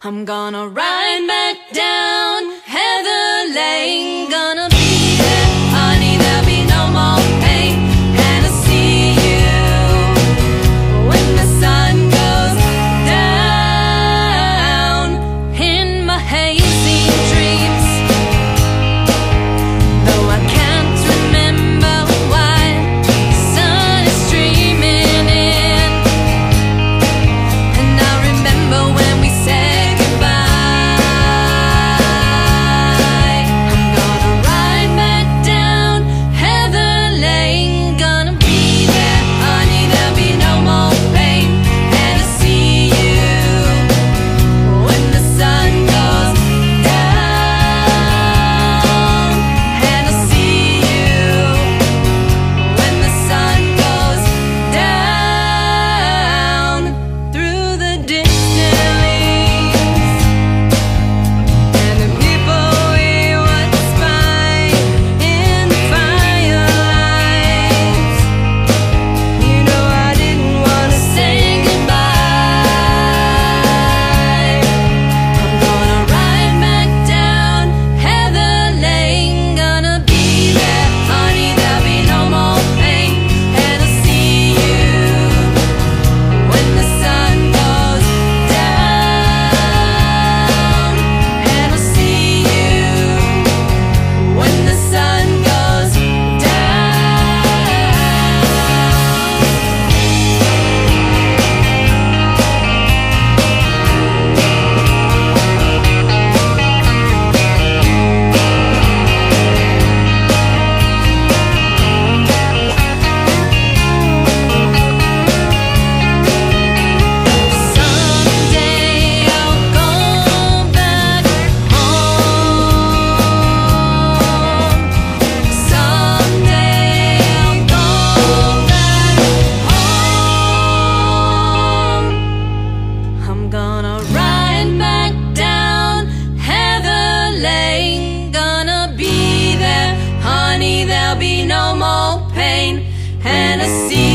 I'm gonna ride back down Heather Lane. Gonna be there, honey, there'll be no more pain. And I'll see you when the sun goes down. In my hazy dreams, though I can't remember why, the sun is streaming in. And I remember when we said goodbye. I'm gonna ride back down Heather Lane. Gonna be there, honey, there'll be no more pain. And I'll see you when the sun goes down. And I'll see you when the sun goes down through the distant leaves. And the people we once by in the firelights. You know I didn't want to say goodbye. I'm gonna ride back down Heather Lane. Gonna be there, honey, there'll be no more pain. And I'll see you when the sun goes down. And I'll see you when the sun goes Someday I'll go back home. Someday I'll go back home. I'm gonna ride back down Heather Lane. Gonna be there, honey, there'll be no more pain. And I see